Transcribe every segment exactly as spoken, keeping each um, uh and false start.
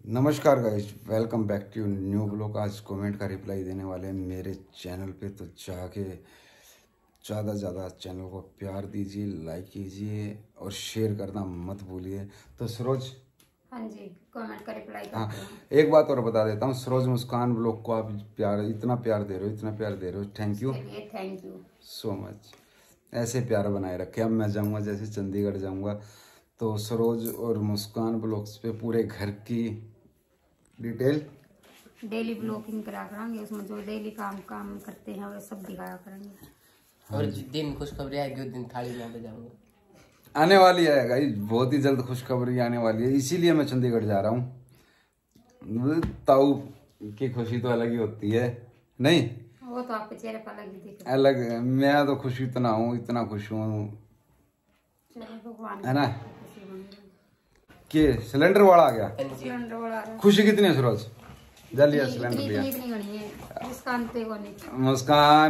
नमस्कार guys, welcome back to new blog. आज comment का रिप्लाई देने वाले हैं मेरे चैनल पे, तो जाके ज़्यादा से ज़्यादा चैनल को प्यार दीजिए, लाइक कीजिए और शेयर करना मत भूलिए। तो सरोज, हाँ जी, कमेंट का रिप्लाई करते हाँ हैं। एक बात और बता देता हूँ, सरोज मुस्कान ब्लॉग को आप प्यार इतना प्यार दे रहे हो, इतना प्यार दे रहे हो, thank you thank you so much. ऐसे प्यार बनाए रखे। अब मैं जाऊँगा, जैसे चंडीगढ़ जाऊँगा तो सरोज और मुस्कान ब्लॉग्स पे पूरे घर की डिटेल डेली ब्लॉगिंग करा करेंगे, उसमें जो डेली काम काम करते हैं वो सब दिखाया करेंगे। और जिस दिन खुशखबरी आएगी उस दिन थाली में बजाऊंगा। आने वाली है गाइस, बहुत ही जल्द खुशखबरी आने वाली है, इसीलिए मैं चंडीगढ़ जा रहा हूँ। ताऊ की खुशी तो अलग ही होती है, नहीं? वो तो आपके चेहरे पर अलग ही दिख रहा अलग। मैं तो खुश इतना हूँ, इतना खुश हूँ, भगवान है ना? कि सिलेंडर वाला आ गया। सिलेंडर वाला आ रहा है। खुशी कितनी है सरोज? जा लिया सिलेंडर, इतनी लिया। इतनी घनी है, मुस्कान पे वो नहीं। मुस्कान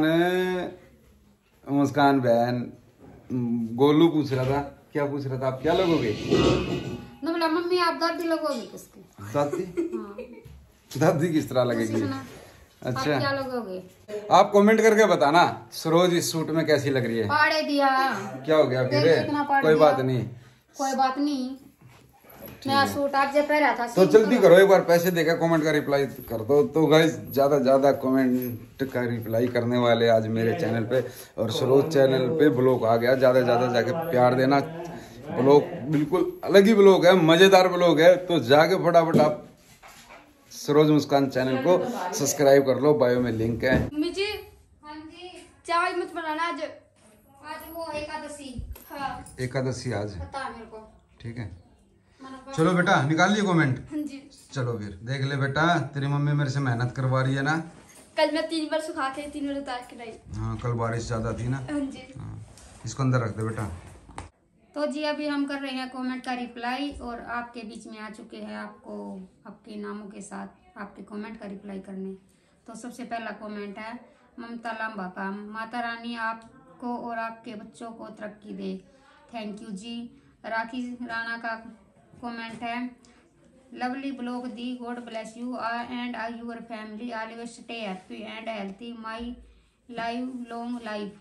मुस्कान बहन, गोलू पूछ रहा था, क्या पूछ रहा था, आप क्या लोगोगे? ना बोला मम्मी आप दादी लगोगी किसकी? दादी? हाँ। दादी किस तरह उसी लगेगी? सुना। आप अच्छा, क्या लगोगे? आप कमेंट करके बताना सरोज इस सूट में कैसी लग रही है। पाड़े दिया। क्या हो गया फिर? इतना पाड़ कोई दिया। बात नहीं, कोई बात नहीं। नया सूट आप जब पहना था तो जल्दी करो, एक बार पैसे देकर कमेंट का रिप्लाई कर दो। तो गाइस, ज्यादा ज्यादा कमेंट का रिप्लाई करने वाले आज मेरे चैनल पे, और सरोज चैनल पे ब्लॉग आ गया। ज्यादा ज्यादा जाके प्यार देना। ब्लॉग बिल्कुल अलग ही ब्लॉग है, मजेदार ब्लॉग है। तो जाके फटाफट आप सरोज मुस्कान चैनल को सब्सक्राइब कर लो, बायो में लिंक है। मम्मी जी, हाँ जी, चावल मत बनाना आज। आज वो एकादशी। हाँ एकादशी आज, पता है मेरे को। ठीक है। चलो बेटा, निकाल लिए कमेंट। हाँ जी, चलो फिर देख ले बेटा, तेरी मम्मी मेरे से मेहनत करवा रही है ना। कल मैं तीन बार सुखा के तीन बार उतार के लाई। हाँ, कल बारिश ज्यादा थी ना। हाँ जी, हाँ, इसको अंदर रख दे बेटा। तो जी अभी हम कर रहे हैं कमेंट का रिप्लाई, और आपके बीच में आ चुके हैं आपको आपके नामों के साथ आपके कमेंट का रिप्लाई करने। तो सबसे पहला कमेंट है ममता लांबा का, माता रानी आपको और आपके बच्चों को तरक्की दे, थैंक यू जी। राखी राणा का कमेंट है, लवली ब्लॉग दी, God bless you and your family, always stay happy and healthy, my live long life.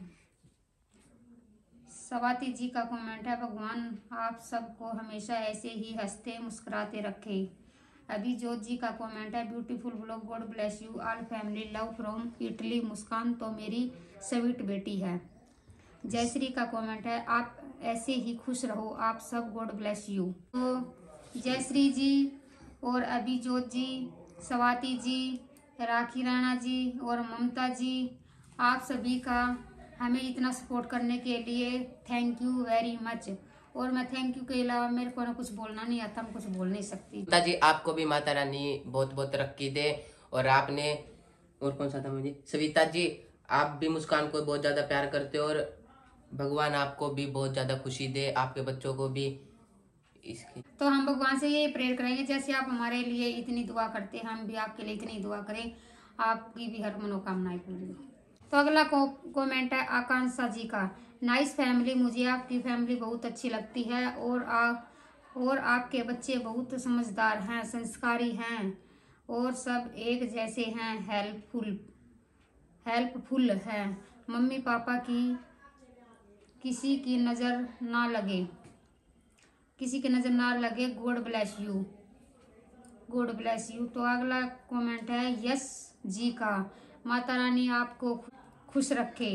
Swati ji का कमेंट है, भगवान आप सबको हमेशा ऐसे ही हंसते मुस्कुराते रखे। अभिजोत जी का कमेंट है, beautiful blog, God bless you all family, love from Italy. Muskan तो मेरी स्वीट बेटी है। जयश्री का कमेंट है, आप ऐसे ही खुश रहो आप सब, गॉड ब्लेस यू। तो जयश्री जी और अभिजोत जी, स्वाति जी, राखी राणा जी और ममता जी, आप सभी का हमें इतना सपोर्ट करने के लिए थैंक यू वेरी मच। और मैं थैंक यू के अलावा मेरे को ना कुछ बोलना नहीं आता, मैं कुछ बोल नहीं सकती। माता जी आपको भी माता रानी बहुत बहुत तरक्की दे। और आपने, और कौन सा था मुझे, सविता जी आप भी मुस्कान को बहुत ज्यादा प्यार करते हो, और भगवान आपको भी बहुत ज्यादा खुशी दे, आपके बच्चों को भी। इसकी तो हम भगवान से ये प्रेयर करेंगे, जैसे आप हमारे लिए इतनी दुआ करते हैं, हम भी आपके लिए इतनी दुआ करें, आपकी भी हर मनोकामनाएं पूरी हो। तो अगला को कमेंट है आकांक्षा जी का, नाइस फैमिली, मुझे आपकी फैमिली बहुत अच्छी लगती है, और आ, और आपके बच्चे बहुत समझदार हैं, संस्कारी हैं, और सब एक जैसे हैं, हेल्पफुल हेल्पफुल हैं। मम्मी पापा की किसी की नज़र ना लगे किसी की नज़र ना लगे, God bless you God bless you. तो अगला कमेंट है यस जी का, माता रानी आपको खुश रखे।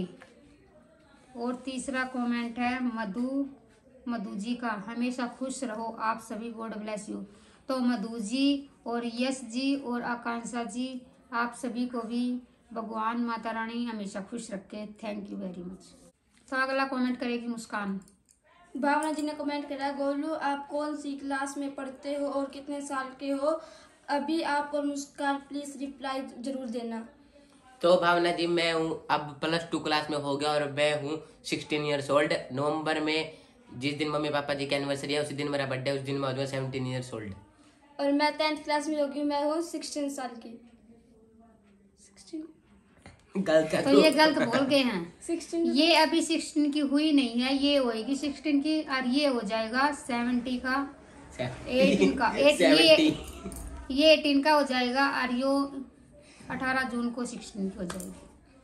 और तीसरा कमेंट है मधु मधु जी का, हमेशा खुश रहो आप सभी, गॉड ब्लेस यू। तो मधु जी और यस जी और आकांक्षा जी, आप सभी को भी भगवान माता रानी हमेशा खुश रखे, थैंक यू वेरी मच। तो अगला कमेंट करेगी मुस्कान। भावना जी ने कमेंट करा, गोलू आप कौन सी क्लास में पढ़ते हो और कितने साल के हो? अभी आप और मुस्कान प्लीज रिप्लाई जरूर देना। तो भावना जी, मैं हूँ अब प्लस टू क्लास में हो गया, और मैं हूँ सिक्सटीन ईयर्स ओल्ड। नवंबर में जिस दिन मम्मी पापा जी की एनिवर्सरी है उसी दिन मेरा बर्थडे, उस दिन मैं हो जाऊँ सेवनटीन ईयर्स ओल्ड। और मैं टेंथ क्लास में होगी, मैं हूँ सिक्सटीन साल की। सिक्सटीन गलत है तो ये गलत बोल गए हैं। सिक्सटीन ये अभी सिक्सटीन की हुई नहीं है, ये होएगी सिक्सटीन की, और ये हो जाएगा सेवेंटी का, एटीन का, एट ये ये एटीन का हो जाएगा और यो अठारह जून को सिक्सटीन की हो जाएगी।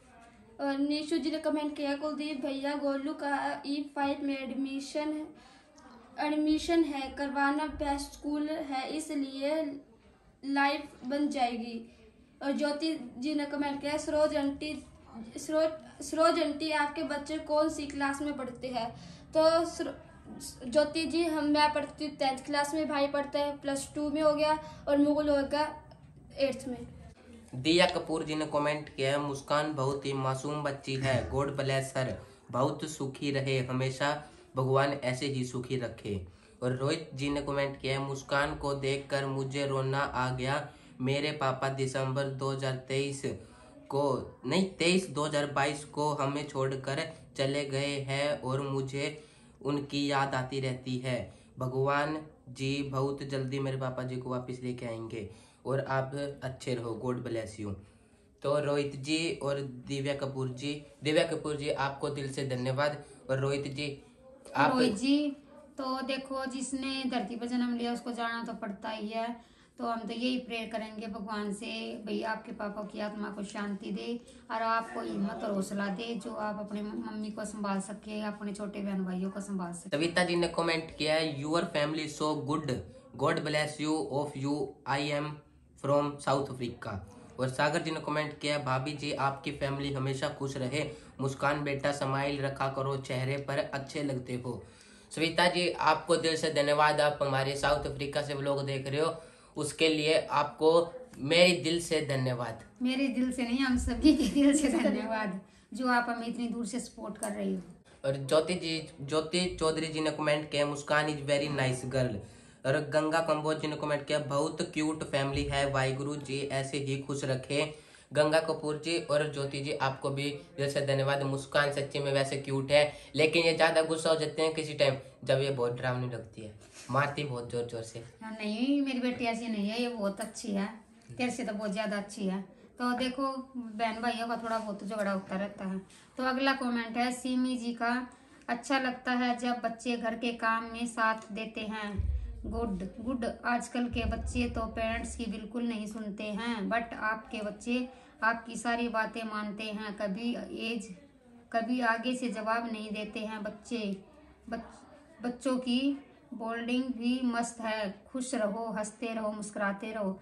और निशु जी ने कमेंट किया, कुलदीप भैया गोलू का ई फाइव में एडमिशन एडमिशन है करवाना, बेस्ट स्कूल है इसलिए लाइफ बन जाएगी। और ज्योति जी ने कमेंट किया, सरोज आंटी सरोज सरोज आंटी आपके बच्चे कौन सी क्लास में पढ़ते हैं? तो ज्योति जी हम मैं पढ़ती हूँ टेंथ क्लास में, भाई पढ़ता है प्लस टू में हो गया और मुगल होगा एट्थ में। दिया कपूर जी ने कमेंट किया है, मुस्कान बहुत ही मासूम बच्ची है, गॉड ब्लेस हर, बहुत सुखी रहे हमेशा, भगवान ऐसे ही सुखी रखे। और रोहित जी ने कमेंट किया है, मुस्कान को देखकर मुझे रोना आ गया, मेरे पापा दिसंबर दो हज़ार तेईस को नहीं तेईस दो हज़ार बाईस को हमें छोड़कर चले गए हैं और मुझे उनकी याद आती रहती है। भगवान जी बहुत जल्दी मेरे पापा जी को वापस लेके आएंगे और आप अच्छे रहो, गॉड ब्लेस यू। तो रोहित जी और दिव्या कपूर जी दिव्या कपूर जी आपको दिल से धन्यवाद। और रोहित जी आप रोहित जी तो देखो, जिसने धरती पर जन्म लिया उसको जाना तो पड़ता ही है, तो हम तो यही प्रेयर करेंगे भगवान से, भैया आपके पापा की आत्मा को शांति दे और आपको हिम्मत और हौसला दे, जो आप अपने मम्मी को संभाल सके, अपने छोटे बहन भाइयों को संभाल सके। सविता जी ने कमेंट किया है, your family so good, God bless you of you, I am from South Africa. और सागर जी ने कमेंट किया, भाभी जी आपकी फैमिली हमेशा खुश रहे, मुस्कान बेटा स्माइल रखा करो, चेहरे पर अच्छे लगते हो। सविता जी आपको दिल से धन्यवाद, आप हमारे साउथ अफ्रीका से व्लॉग देख रहे हो, उसके लिए आपको मेरे दिल से धन्यवाद। मेरे दिल से नहीं, हम सभी के दिल से धन्यवाद जो आप हमें इतनी दूर से सपोर्ट कर रही हो। और ज्योति जी ज्योति चौधरी जी ने कमेंट किया, Muskan is very nice girl. और गंगा कंबोज जी ने कमेंट किया, बहुत क्यूट फैमिली है, वाहिगुरु जी ऐसे ही खुश रखे। गंगा कपूर जी और ज्योति जी आपको भी दिल से धन्यवाद। मुस्कान सच्ची में वैसे क्यूट है, लेकिन ये ज्यादा गुस्सा हो जाते हैं किसी टाइम जब ये बहुत डरावनी लगती है, मारती बहुत जोर जोर से। नहीं, मेरी बेटी ऐसी नहीं है, ये बहुत अच्छी है, तेरे से तो बहुत ज्यादा अच्छी है। तो देखो बहन भाइयों का थोड़ा बहुत झगड़ा होता रहता है। तो अगला कमेंट है सीमी जी का, अच्छा लगता है जब बच्चे घर के काम में साथ देते हैं, गुड गुड। आजकल के बच्चे तो पेरेंट्स की बिल्कुल नहीं सुनते हैं, बट आपके बच्चे आपकी सारी बातें मानते हैं, कभी एज कभी आगे से जवाब नहीं देते हैं। बच्चे बच, बच्चों की बोल्डिंग भी मस्त है, खुश रहो, हंसते रहो, मुस्कुराते रहो।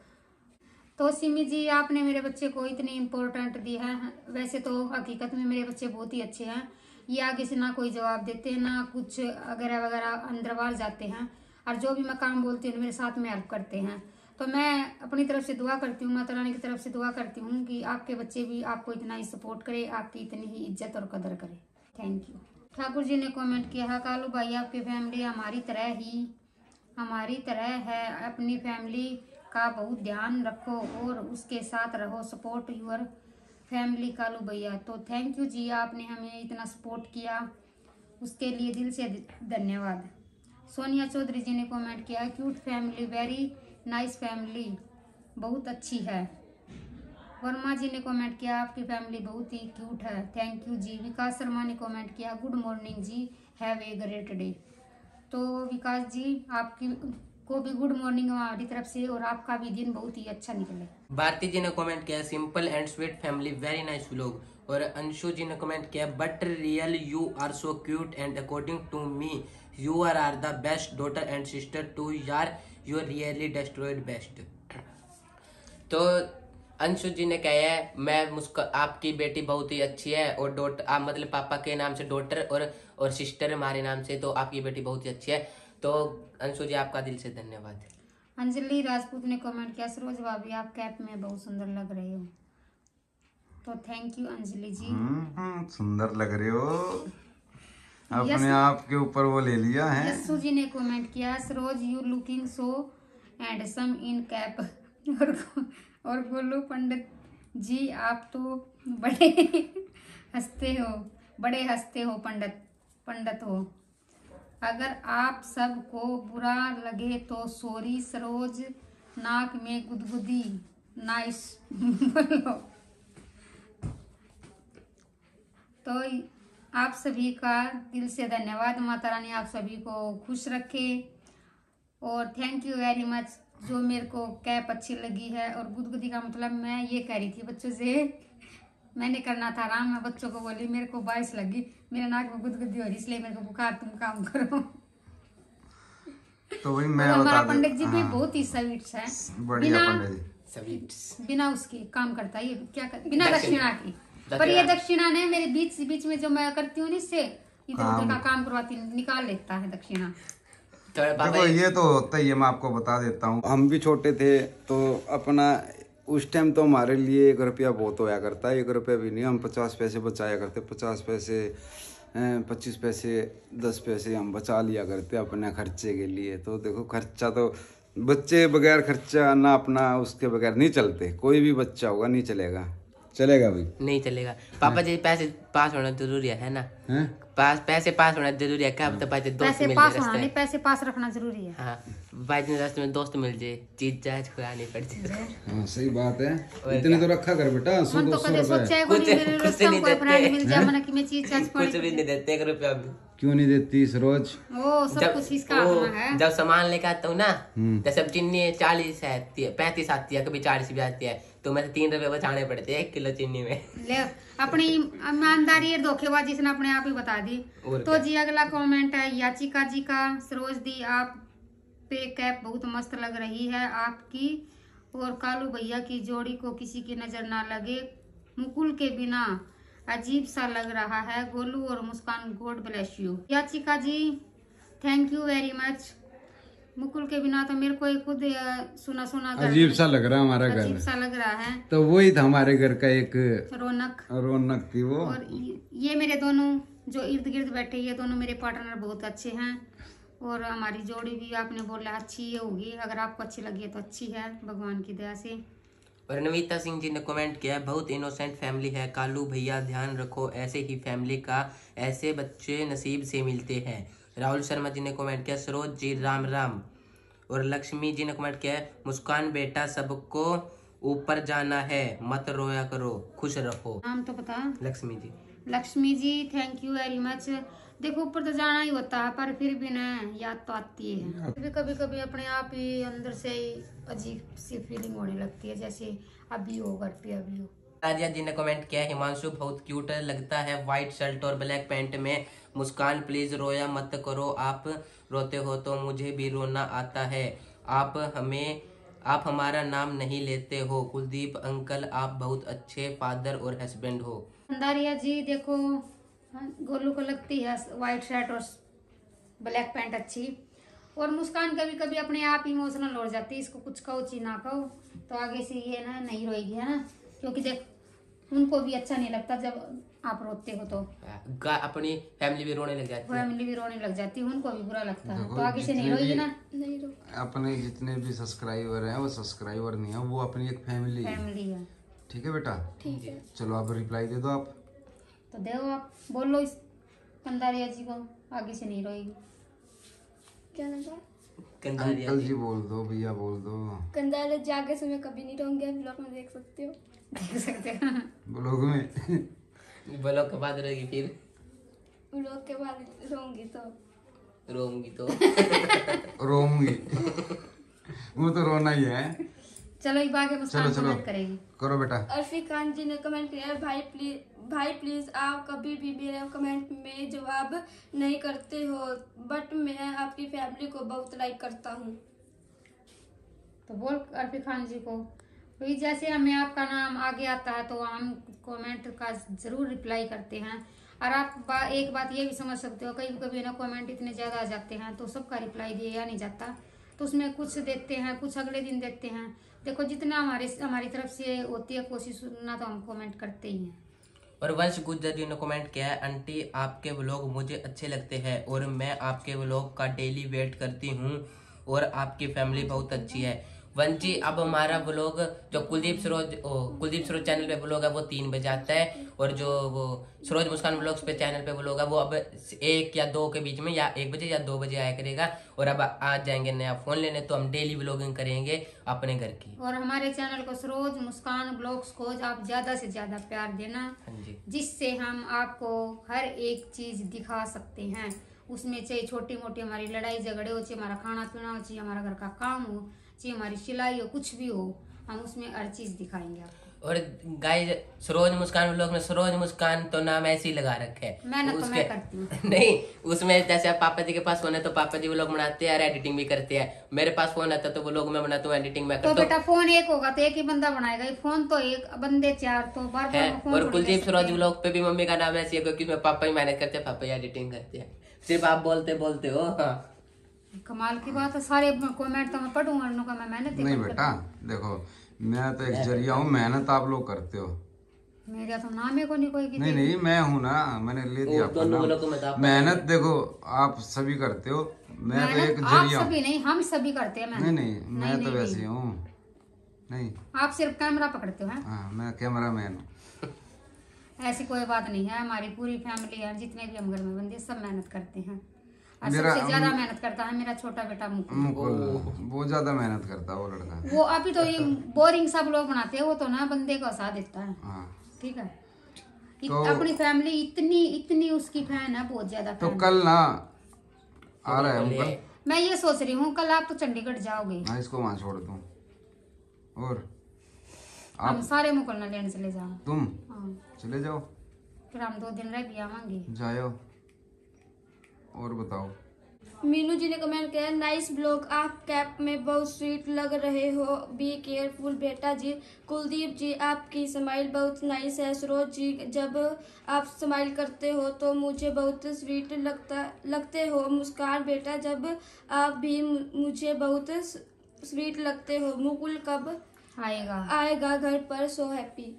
तो सिमी जी आपने मेरे बच्चे को इतनी इम्पोर्टेंट दी है। वैसे तो हकीकत में मेरे बच्चे बहुत ही अच्छे हैं, ये आगे से ना कोई जवाब देते हैं ना कुछ वगैरह वगैरह, अंदर बाहर जाते हैं और जो भी मैं काम बोलती हूँ मेरे साथ में हेल्प करते हैं। तो मैं अपनी तरफ से दुआ करती हूँ, माता रानी की तरफ से दुआ करती हूँ कि आपके बच्चे भी आपको इतना ही सपोर्ट करे, आपकी इतनी ही इज्जत और कदर करे। Thank you. ठाकुर जी ने कमेंट किया है, कालू भाई आपकी फैमिली हमारी तरह ही हमारी तरह है, अपनी फैमिली का बहुत ध्यान रखो और उसके साथ रहो, सपोर्ट यूर फैमिली कालू भैया। तो थैंक यू जी, आपने हमें इतना सपोर्ट किया उसके लिए दिल से धन्यवाद। सोनिया चौधरी जी ने कमेंट किया, cute family, very nice family, बहुत अच्छी है। वर्मा जी ने कमेंट किया, आपकी फैमिली बहुत ही क्यूट है, थैंक यू जी। विकास शर्मा ने कमेंट किया, गुड मॉर्निंग जी, हैव ए ग्रेट डे। तो विकास जी आपकी को भी गुड मॉर्निंग हमारी तरफ से, और आपका भी दिन बहुत ही अच्छा निकले। भारती जी ने कमेंट किया, simple and sweet family, very nice vlog. और अंशु जी ने कमेंट किया, but real you are so cute and according to me you are are the best daughter and sister to यार, you are really destroyed best. तो अंशु जी ने कहा है, मैं मुस्का आपकी बेटी बहुत ही अच्छी है, और डॉटर आप मतलब पापा के नाम से डॉटर और और सिस्टर हमारे नाम से, तो आपकी बेटी बहुत ही अच्छी है। तो अंशु जी आपका दिल से धन्यवाद। अंजलि राजपूत ने कमेंट किया, सरोज भाभी आप कैप में बहुत सुंदर लग रहे हो। तो थैंक यू अंजलि जी। हम्म सुंदर लग रहे हो, अपने आप के ऊपर वो ले लिया है। यस्सु जी ने कमेंट किया, Saroj you looking so handsome in cap. और और गोलू पंडित जी आप तो बड़े हंसते हो बड़े हंसते हो पंडित पंडित हो। अगर आप सबको बुरा लगे तो सॉरी, सरोज नाक में गुदगुदी, नाइस बोलो। तो आप सभी का दिल से धन्यवाद, माता रानी आप सभी को खुश रखे, और थैंक यू वेरी मच जो मेरे को कैप अच्छी लगी है। और गुदगुदी का मतलब मैं ये कह रही थी बच्चों से, मैंने करना था आराम, मैं बच्चों को बोली मेरे को बारिश लगी, मेरे नाक में गुदगुदी हो रही इसलिए मेरे को बुखार, तुम काम करो। तो वही मैं हमारा बता पंडित जी भी हाँ, बहुत ही स्वीट्स है, बढ़िया बिना पंडित जी। स्वीट्स बिना उसके काम करता है ये, क्या कर, बिना दक्षिणा। दक्षिणा की। पर ये दक्षिणा ने मेरे बीच बीच में जो मैं करती हूँ इससे इधर उधर का काम करवाती हूँ, निकाल लेता है दक्षिणा। देखो ये तो होता ही है, मैं आपको बता देता हूँ। हम भी छोटे थे तो अपना उस टाइम तो हमारे लिए एक रुपया बहुत होया करता है, एक रुपया भी नहीं, हम पचास पैसे बचाया करते, पचास पैसे पच्चीस पैसे दस पैसे हम बचा लिया करते अपने खर्चे के लिए। तो देखो खर्चा तो बच्चे बगैर खर्चा ना अपना उसके बगैर नहीं चलते, कोई भी बच्चा होगा नहीं चलेगा, चलेगा भाई नहीं चलेगा। पापा जी पैसे पास होना जरूरी है ना, हैं? पास पैसे पास होना जरूरी है। क्या पता पैसे दोस्त पैसे मिल पास जाए होना रास्ते नहीं, में। पैसे पास रखना जरूरी है। हाँ बाई चांस रास्ते में दोस्त मिल जाए, चीज चार्ज खुआनी पड़ जाए। हाँ सही बात है, इतने तो रखा कर बेटा, सौ मन दो तो सौ कदे रुपए सोचा है कोई कुछ- नहीं, मेरे कुछ रास्ते में नहीं कोई देते। फ्रेंड मिल जाए मन की मैं चीज चार्ज कुछ भी नहीं देते, एक रुपया भी। क्यों नहीं देती सरोज? ओ सब कुछ इसका वो अपना है। जब सामान लेके आता हूँ ना, जैसे चीनी चालीस है, पैंतीस आती है, कभी चालीस भी आती है, तो मैं तीन रुपए बचाने पड़ते हैं एक किलो चीनी में। ले अपनी ईमानदारी और धोखेबाजी से अपने आप ही बता दी। और तो जी अगला कमेंट है याचिका जी का, सरोज दी आप पे कैप बहुत मस्त लग रही है आपकी, और कालू भैया की जोड़ी को किसी की नजर ना लगे, मुकुल के बिना अजीब सा लग रहा है, गोलू और मुस्कान God bless you. Yachika ji thank you very much. Mukul के बिना तो मेरे को ही खुद अ, सुना सुना घर अजीब सा लग रहा है हमारा अजीब घर, सा लग रहा है। तो वही था हमारे घर का एक रौनक रौनक थी वो। और ये- ये मेरे दोनों जो इर्द गिर्द बैठे ये दोनों मेरे पार्टनर बहुत अच्छे हैं, और हमारी जोड़ी भी आपने बोला अच्छी ही होगी, अगर आपको अच्छी लगी है तो अच्छी है भगवान की दया से। और नवीता सिंह जी ने कमेंट किया बहुत इनोसेंट फैमिली है कालू भैया, ध्यान रखो ऐसे ही फैमिली का, ऐसे बच्चे नसीब से मिलते हैं। राहुल शर्मा जी ने कमेंट किया सरोज जी राम राम। और लक्ष्मी जी ने कमेंट किया मुस्कान बेटा सबको ऊपर जाना है, मत रोया करो, खुश रहो। नाम तो बता। Lakshmi ji. Lakshmi ji thank you very much. देखो ऊपर तो जाना ही होता है, पर फिर भी ना याद तो आती है कभी कभी कभी अपने आप ही अंदर से ही अजीब सी फीलिंग होने लगती है, जैसे अभी हो घर पे अभी हो। राजिया जी ने कमेंट किया हिमांशु बहुत क्यूट लगता है व्हाइट शर्ट और ब्लैक पैंट में, मुस्कान प्लीज रोया मत करो, आप रोते हो तो मुझे भी रोना आता है, आप हमें आप हमारा नाम नहीं लेते हो, कुलदीप अंकल आप बहुत अच्छे फादर और हस्बैंड हो। अंदारिया जी देखो गोलू को लगती है व्हाइट शर्ट और ब्लैक पैंट अच्छी, और मुस्कान कभी कभी अपने आप इमोशनल हो जाती है, इसको कुछ कहो ची ना कहो तो आगे से ये ना नहीं रोएगी है ना, क्योंकि देख उनको भी अच्छा नहीं लगता जब आप रोते हो तो गा- अपनी फैमिली भी रोने लग जाती है। फैमिली भी रोने लग जाती है, उनको भी बुरा लगता है, देखो, तो आगे से नहीं जितने रोएगी भी- ना। नहीं रो अपने जितने भी सब्सक्राइबर हैं वो सब्सक्राइबर नहीं है, वो अपनी एक फैमिली है। फैमिली है ठीक है बेटा, ठीक है। चलो आप रिप्लाई दे दो आप। तो दो आप बोलो इस कंदारिया जी को, आगे से नहीं रोएगी। क्या नाम था? कंधारिया अंकल जी। जी बोल दो, भैया बोल दो, कंदारे जाके से मैं कभी नहीं रहूंगी, आप ब्लॉग में देख सकते हो। देख सकते हैं ब्लॉग में ब्लॉग के बाद रहेगी फिर ब्लॉग के बाद रहूंगी तो रोऊंगी तो रोऊंगी वो तो रोना ही है। चलो एक बार के मुस्कान चलो, चलो। कमेंट करेगी। करो बेटा। अर्फी खान जी ने कमेंट किया है भाई प्लीज भाई प्लीज आप कभी भी मेरे कमेंट में जवाब नहीं करते हो, बट मैं आपकी फैमिली को बहुत लाइक करता हूँ। तो बोल अर्फी खान जी को भाई, जैसे हमें आपका नाम आगे आता है तो हम कमेंट का जरूर रिप्लाई करते हैं, और आप बा, एक बात ये भी समझ सकते हो कभी कभी ना कमेंट इतने ज़्यादा आ जाते हैं तो सबका रिप्लाई दिया नहीं जाता, तो उसमें कुछ देखते हैं कुछ अगले दिन देखते हैं। देखो जितना हमारे हमारी तरफ से होती है कोशिश उतना तो हम कमेंट करते ही हैं। और वंश गुज्जर जी ने कमेंट किया है आंटी आपके व्लॉग मुझे अच्छे लगते हैं और मैं आपके व्लॉग का डेली वेट करती हूँ और आपकी फैमिली बहुत अच्छी है। वंश जी अब हमारा व्लॉग जो कुलदीप सरोज ओ, कुलदीप सरोज चैनल पे व्लॉग है वो तीन बजे आता है, और जो वो सरोज मुस्कान व्लॉग्स पे चैनल पे व्लॉग है वो अब एक या दो के बीच में या एक बजे या दो बजे आया करेगा। और अब आज जाएंगे नया फोन लेने तो हम डेली व्लॉगिंग करेंगे अपने घर की। और हमारे चैनल को सरोज मुस्कान ब्लॉग्स को आप ज़्यादा से ज़्यादा प्यार देना, हाँ जी। जिससे हम आपको हर एक चीज़ दिखा सकते हैं, उसमें चाहे छोटी मोटी हमारी लड़ाई झगड़े हो, चाहे हमारा खाना पीना हो, चाहे हमारा घर का काम हो, चाहे हमारी सिलाई हो, कुछ भी हो, हम उसमें हर चीज दिखाएंगे आपको। और गाइस सरोज मुस्कान व्लॉग में सरोज मुस्कान तो नाम ऐसे ही लगा रखे है। मेहनत तो मैं करती हूँ। नहीं, उसमें जैसे आप पापा जी के पास फोन है तो पापा जी व्लॉग बनाते हैं और एडिटिंग भी करते हैं। मेरे पास फोन आता तो व्लॉग में बनाता हूँ, एडिटिंग में तो करता हूँ। बेटा फोन एक होगा तो एक ही बंदा बनाएगा, ये फोन तो एक, बंदे चार, तो बार है। बार फोन और थोड़ी कुलदीप ले सरोज सकते हैं। व्लॉग पे भी मम्मी का नाम ऐसी है क्योंकि उसमें पापा ही मेहनत करते हैं, पापा ही एडिटिंग करते हैं। सिर्फ आप बोलते बोलते हो। हाँ। कमाल की बात है, सारे कमेंट तो मैं पढ़ूंगा, उनका मैं मेहनत ही नहीं कम बेटा देखो, मैं तो एक जरिया हूँ, मेहनत आप लोग करते हो। करती हूँ। मेरा तो नाम है को नहीं कोई की नहीं नहीं, मैं हूँ ना, मैंने ले दिया आपका दोनों नाम। लोगों में तो आप मेहनत देखो आप सभी करते हो, मैं तो एक मेहनत आप जरिया हूँ। सभी नहीं, हम सभी करते हैं नहीं मेहनत। नहीं, मैं तो वैसे ही हूँ। नहीं, आप सिर्फ कैमरा पकड़ते हो, हैं? हाँ मैं कैमरा मैन हूँ। ऐसी कोई बात नहीं है, हमारी पूरी फैमिली है, जितने भी हम घर में बंदे सब मेहनत करते हैं। और मेरा- सबसे ज्यादा मेहनत करता है मेरा छोटा बेटा मुकुल। मुकुल बहुत ज्यादा मेहनत करता है वो लड़का। वो अभी तो ये बोरिंग सब लोग बनाते हैं, वो तो ना बंदे को हंसा देता है। हाँ ठीक है। इत, तो- अपनी फैमिली इतनी इतनी उसकी फैन है, बहुत ज्यादा तो फैन। कल ना आ रहा है मुकुल। मैं ये सोच रही हूँ कल आप तो चंडीगढ़ जाओगे, हाँ इसको वहां छोड़ दूँ, और हम सारे मुकुल ना लेने चले जाओ। तुम हाँ, चले जाओ, फिर हम दो दिन रह भी आवांगे। जाओ। और बताओ। मीनू जी ने कमेंट किया, नाइस ब्लॉग, आप कैप में बहुत स्वीट लग रहे हो, बी केयरफुल बेटा जी। कुलदीप जी आपकी स्माइल बहुत नाइस है। सरोज जी जब आप स्माइल करते हो तो मुझे बहुत स्वीट लगता लगते हो। मुस्कान बेटा जब आप भी मुझे बहुत स्वीट लगते हो। मुकुल कब आएगा आएगा घर पर, सो हैप्पी।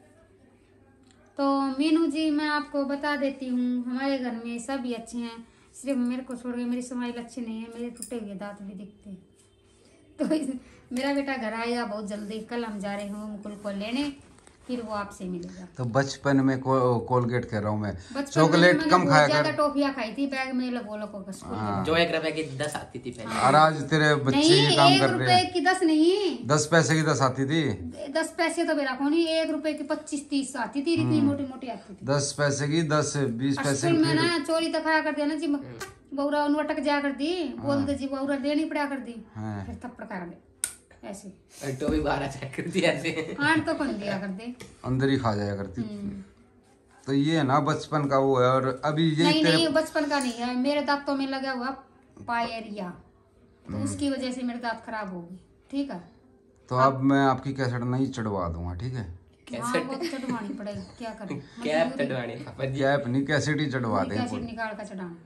तो मीनू जी मैं आपको बता देती हूँ, हमारे घर में सभी अच्छे हैं, सिर्फ मेरे को छोड़ के मेरी स्माइल अच्छी नहीं है, मेरे टूटे हुए दांत भी दिखते हैं। तो इस, मेरा बेटा घर आएगा बहुत जल्दी, कल हम जा रहे हैं मुकुल को लेने, फिर वो आपसे मिलेगा। तो बचपन में को, कोलगेट कह रहा हूँ मैं, बचपन में चॉकलेट मैंने कम बहुत खाया ज्यादा कर। टॉफियां खाई थी बैग में लगो लगो का स्कूल के। जो एक रुपए की दस आती थी पहले। और आज तेरे बच्चे नहीं, ये काम एक कर रहे रुपए हैं। की दस नहीं, दस पैसे की दस आती थी। दस पैसे तो मेरा नहीं, एक रुपए की पच्चीस तीस आती थी, इतनी मोटी मोटी आती थी। दस पैसे की दस बीस पैसे स्कूल की में फिर ना चोरी तो खाया कर दिया ना जी, बौरा उनवटक जा कर दी, बोलते जी बौरा लेनी पड़ा कर दी, हाँ। फिर थप्पड़ कर दे ऐसे, तो भी बारह चेक कर दिया ऐसे। आठ तो कौन दिया कर दे। अंदर ही खा जाया करती। हम्म। तो ये है ना बचपन का वो है, और अभी ये नहीं तेरे नहीं बचपन का नहीं है, मेरे दांतों में लगा हुआ पायरिया, तो उसकी वजह से मेरे दांत खराब होगी। ठीक है, तो अब मैं आपकी कैसेट नहीं चढ़वा दूंगा, ठीक है? हाँ वो तो चढ़वानी पड़ेगी, क्या करें। कैप चढ़वानी पापा जी। कैप नहीं, कैसेट ही चढ़वा कैसे देंगे। निकाल कर चढ़ाना।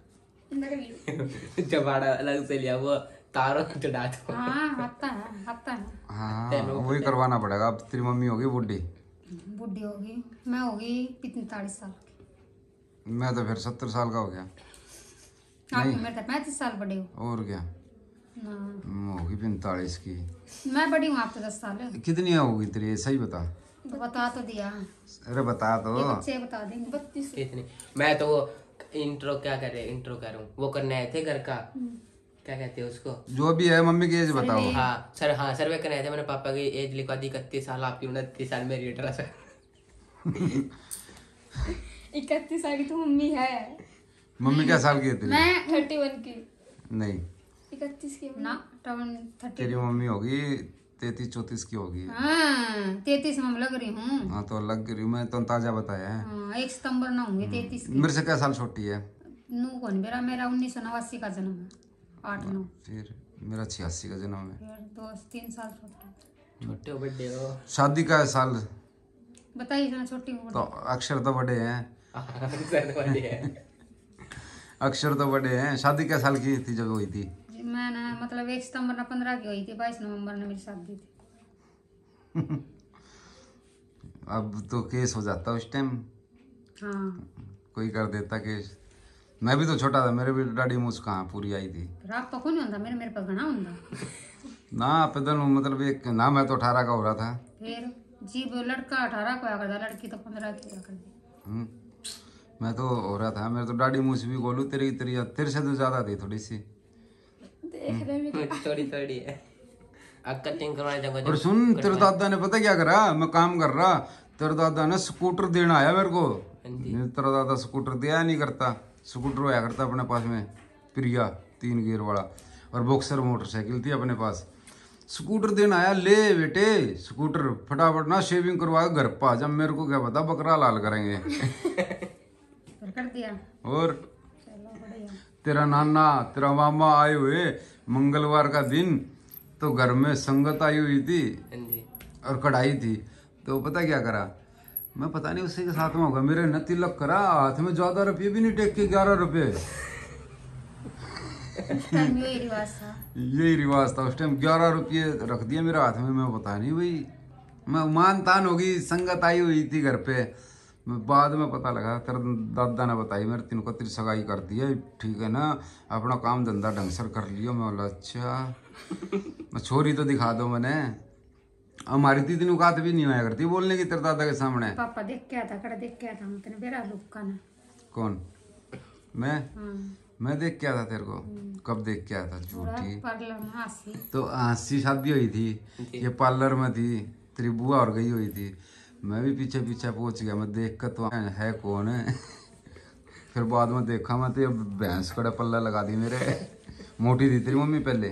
जबाड़ा अलग से लिया, वो तारों को चढ़ा दो। हाँ आता है आता है। हाँ वही करवाना पड़ेगा। अब तेरी मम्मी होगी बुढ़ी, बुढ़ी होगी, मैं होगी पैंतालीस साल की। मैं तो फिर सत्तर साल का हो गया। आप मेरे से पैंतीस साल बड़े हो और क्या, ना। मैं होगी पैंतालीस की। मैं बड़ी हूँ आपसे दस साल है। कितनी होगी तेरी, सही बता। तो बता तो दिया, अरे बता ये दो। बच्चे बता देंगे। बत्तीस। इतनी मैं तो वो इंट्रो क्या कर रहे इंट्रो कर रहा हूँ, वो करने आए थे घर का, क्या कहते हैं उसको। जो भी है मम्मी की एज बताओ। हाँ सर, हाँ सर्वे करने आए थे। मैंने पापा की एज लिखवा दी इकतीस साल, आपकी उनतीस साल, मेरी अठारह साल। इकतीस साल की तो मम्मी है। मम्मी क्या साल की है तेरी? मैं थर्टी वन की। नहीं, इकतीस की ना टाउन थर्टी। तेरी मम्मी होगी तैतीस चौतीस की होगी। हाँ तैतीस में लग रही हूँ। हाँ तो लग रही हूँ, मैं तो ताजा बताया है। हाँ, एक सितम्बर ना होंगे तैतीस की। मेरे से क्या साल छोटी है? नू कौन मेरा मेरा उन्नीस सौ नवासी का जन्म है, आठ नौ, फिर मेरा छियासी का जन्म है। फिर दो तीन साल छोटे। छोटे हो बड़े हो। शादी का है साल, बताइए ना, छोटी हूँ तो अक्षर तो बड़े हैं। सर वाले है। अक्षर तो बड़े हैं। शादी क्या साल की थी जब हुई थी? जी, मैं ना मतलब एक सितम्बर ना पंद्रह की हुई थी, बाईस नवंबर ने मेरी शादी थी। अब तो केस हो जाता उस टाइम, हाँ कोई कर देता केस। मैं भी तो छोटा था, मेरे भी डाडी मुस्कान पूरी आई थी फिर आप तो कौन होता, मेरे मेरे पर घना होता। ना। पैदल मतलब एक ना, मैं तो अठारह का हो रहा था। फिर जी वो लड़का अठारह को आया करता, लड़की तो पंद्रह की आया करती। हम्म, मैं तो हो रहा था। मेरे तो डाडी मुझ भी गोलू, तेरी तेरी तेरे से तो ज्यादा थी थोड़ी सी। देख रहे मेरे थोड़ी थोड़ी है। अब कटिंग करवाने जाऊंगा। और सुन, तेरे दादा ने पता क्या करा, मैं काम कर रहा, तेरे दादा ने स्कूटर देना आया मेरे को। तेरा दादा स्कूटर दिया नहीं करता, स्कूटर होया करता अपने पास में, प्रिया तीन गियर वाला, और बॉक्सर मोटरसाइकिल थी अपने पास। स्कूटर देना आया, ले बेटे स्कूटर फटाफट ना शेविंग करवा के घर पा। जब मेरे को क्या पता बकरा लाल करेंगे। कर दिया। और चलो बढ़िया। तेरा नाना तेरा मामा आए हुए मंगलवार का दिन, तो घर में संगत आई हुई थी और कढ़ाई थी। तो पता क्या करा मैं, पता नहीं उसी के साथ में होगा, मेरे न तिलक करा, हाथ में ज्यादा रुपये भी नहीं टेक के, ग्यारह रुपये। यही रिवाज था यही रिवाज था उस टाइम। ग्यारह रुपये रख दिए मेरे हाथ में। मैं पता नहीं भाई, मैं मान तान होगी, संगत आई हुई थी घर पे। बाद में पता लगा तेरे दादा ने बताई, मेरे तीन को तेरी सगाई कर दी है, ठीक है ना, अपना काम धंधा ढंग से कर लियो। मैं बोला अच्छा। मैं छोरी तो दिखा दो मैंने। हमारी दीदी ने औकात भी नहीं होया करती बोलने की तेरे दादा के सामने। पापा देख क्या था, कड़ा देख क्या था, मुझे बेरा लुक का ना। कौन? मैं हाँ। मैं देख क्या था तेरे को? कब देख क्या था? झूठी। पार्लर में हंसी तो हंसी शादी हुई थी, ये पार्लर में थी, तेरी बुआ और गई हुई थी। मैं भी पीछे पीछे पहुंच गया, मैं देख कर तो है कौन है। फिर बाद में देखा मैं तो भैंस कड़ा पल्ला लगा दी मेरे। मोटी थी तेरी मम्मी पहले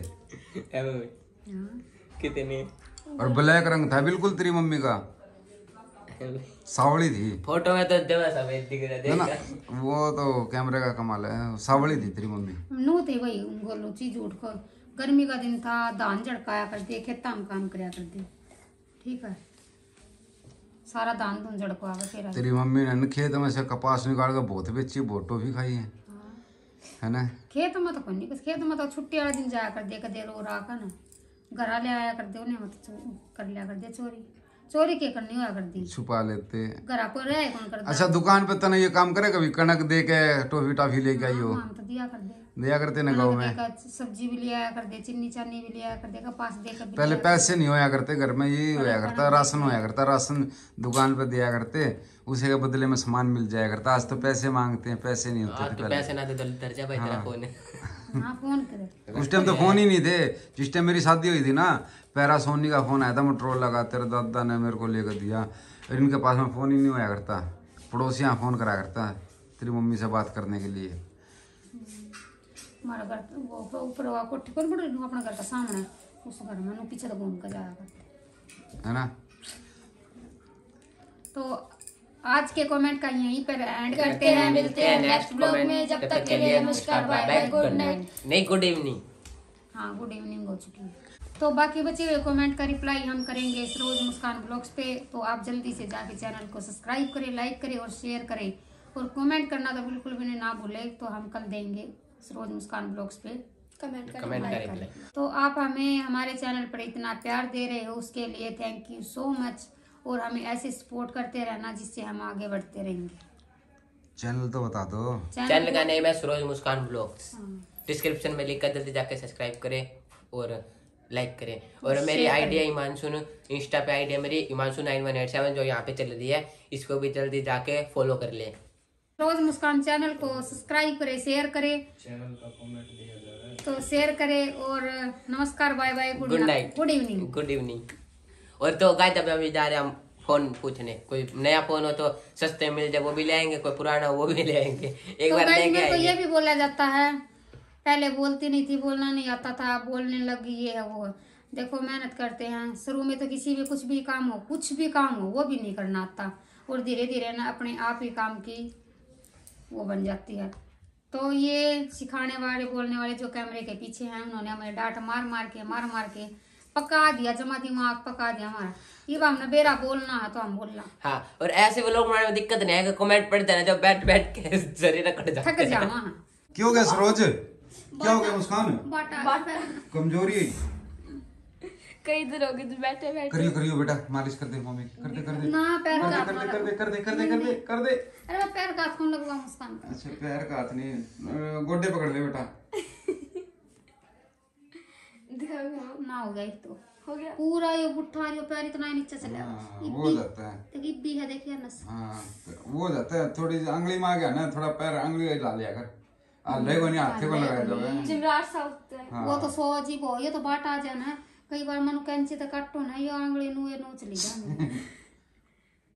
कितने, और ब्लैक रंग था बिल्कुल तेरी मम्मी का, सावली थी। फोटो में तो देवा सफेद दिख रहा है ना, देखा। वो तो कैमरे का कमाल है। सावली थी तेरी मम्मी। नू थे वही गोलू चीज उठ को। गर्मी का दिन था, धान झड़काया कर दे, खेता में काम करया कर दे, ठीक है। सारा धान धुन झड़कवा के फिर तेरी मम्मी ने खेत में से कपास निकाल कर बहुत बेची, बहुत टॉफी खाई है, है ना। खेत में तो कोई नहीं, खेत में तो छुट्टी वाले दिन जाया कर दे, कदे रो रहा का ना, घर ले आया कर दे, उन्हें मत कर लिया कर दे चोरी। चोरी के करनी हुआ कर दी, छुपा लेते। घर को रहे कौन कर। अच्छा दुकान पे तने ये काम करे कभी, कनक दे के टॉफी टाफी लेके आई हो? हम तो दिया कर दे, दिया करते ना गाँव में। सब्जी भी लिया कर दे, चिन्नी चानी भी लिया कर दे, कपास दे कर। पहले पैसे नहीं होया करते घर में, ये होया करता राशन होया करता, राशन दुकान पे दिया करते, उसी के बदले में सामान मिल जाया करता। आज तो पैसे मांगते हैं, पैसे नहीं होते थे पहले। पैसे ना दे तो दर्जा भाई तेरा फोन है। हाँ फोन करे। उस टाइम तो फोन ही नहीं थे। जिस टाइम मेरी शादी हुई थी ना, पैरासोनी का फोन आया था, मोटरोला लगा, तेरे दादा ने मेरे को लेकर दिया। और इनके पास में फोन ही नहीं होया करता, पड़ोसियाँ फोन करा करता तेरी मम्मी से बात करने के लिए। हमारा घर वो ऊपर हुआ कोठी पर बड़े अपना घर का सामने, उस घर में पीछे तो घूम कर जाया करते, है ना। तो आज के कमेंट का यहीं पर एंड करते हैं, मिलते हैं नेक्स्ट ब्लॉग में। जब तक के लिए नमस्कार, बाय बाय, गुड नाइट। नहीं गुड इवनिंग। हाँ गुड इवनिंग हो चुकी है। तो बाकी बचे हुए कमेंट का रिप्लाई हम करेंगे सरोज मुस्कान ब्लॉग्स पे। तो आप जल्दी से जाके चैनल को सब्सक्राइब करें, लाइक करें और शेयर करें, और कमेंट करना तो बिल्कुल भी ना भूलें। तो हम कल देंगे सरोज मुस्कान ब्लॉग्स पे कमेंट करें, कमेंट like करें। तो आप हमें हमारे चैनल पर इतना प्यार दे रहे हो उसके लिए थैंक यू सो मच, और हमें ऐसे सपोर्ट करते रहना जिससे हम आगे बढ़ते रहेंगे। चैनल तो बता दो। चैनल का नेम है सरोज मुस्कान ब्लॉग्स, हाँ। डिस्क्रिप्शन में लिखकर जल्दी जाके सब्सक्राइब करें और लाइक करें। और मेरी आईडी है इमानसुन, इंस्टा पे आईडी है मेरी इमानसुन नाइन वन एट सेवन, जो यहाँ पे चल रही है, इसको भी जल्दी जाके फॉलो कर ले। रोज मुस्कान चैनल को सब्सक्राइब करें, शेयर करें, चैनल का कमेंट दिया जा रहा है तो शेयर करें। और नमस्कार, bye bye, good night, good evening, good evening. और तो गाइस अभी हम जा रहे हैं हम फोन पूछने, कोई नया फोन हो तो सस्ते मिल जाए वो भी ले आएंगे, कोई पुराना हो वो भी ले आएंगे, एक तो बार गाइस लेके मेरे को आएंगे। ये भी बोला जाता है, पहले बोलती नहीं थी, बोलना नहीं आता था, बोलने लगी, ये है वो। देखो मेहनत करते हैं, शुरू में तो किसी भी कुछ भी काम हो, कुछ भी काम हो वो भी नहीं करना आता, और धीरे धीरे ना अपने आप ही काम की वो बन जाती है। तो ये सिखाने वाले बोलने वाले जो कैमरे के पीछे हैं, उन्होंने हमें डांट मार मार के मार मार के पका दिया, जमा दिमाग पका दिया हमारा। ये हमने बेरा बोलना है तो हम बोलना। हाँ, और ऐसे वो लोग बनाने में दिक्कत नहीं है, कमेंट पढ़ते हैं जब बैठ बैठ के शरीर कट जाते थक जावा। क्यों गया सरोज, क्या हो गया मुस्कान? बाटा कमजोरी कई दिन हो गए तो बैठे बैठे। करियो करियो बेटा, मालिश कर दे मम्मी, कर दे कर दे ना पैर का कर दे कर दे कर दे कर दे कर दे कर दे। अरे मैं पैर का हाथ कौन लगवा मुस्कान का। अच्छा पैर का हाथ नहीं, गोड्डे पकड़ ले बेटा। दिखा ना हो गया एक तो हो गया पूरा ये बुट्ठा यो पैर इतना ही नीचे चला हाँ, वो जाता है। तो गिब्बी है देखिए नस। हाँ वो जाता है, थोड़ी अंगली में आ गया ना, थोड़ा पैर अंगली ला लिया कर, आ ले को नहीं हाथे को लगाया जावे। जिमराट सा होता है वो तो सो अजीब हो, ये तो बाट आ जाना। कई बार मनु कैंची तो काटो ना, ये आंगली नुए नोच ली जाने।